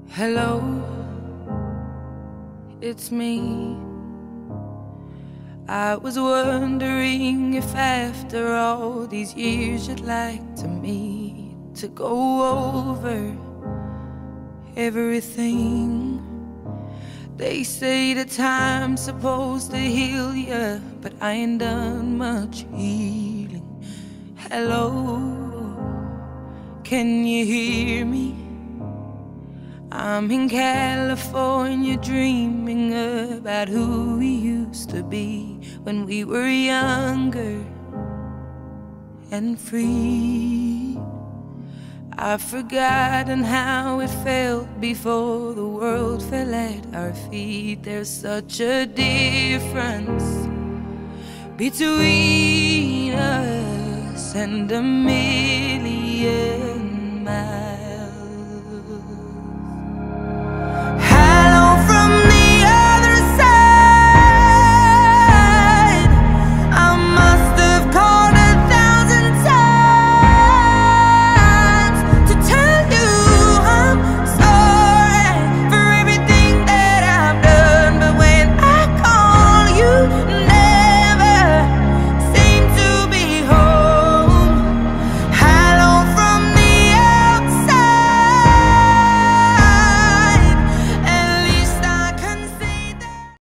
Hello, it's me. I was wondering if after all these years you'd like to meet to go over everything. They say the time's supposed to heal ya, but I ain't done much healing. Hello, can you hear me? I'm in California dreaming about who we used to be when we were younger and free. I've forgotten how it felt before the world fell at our feet. There's such a difference between us and a million miles.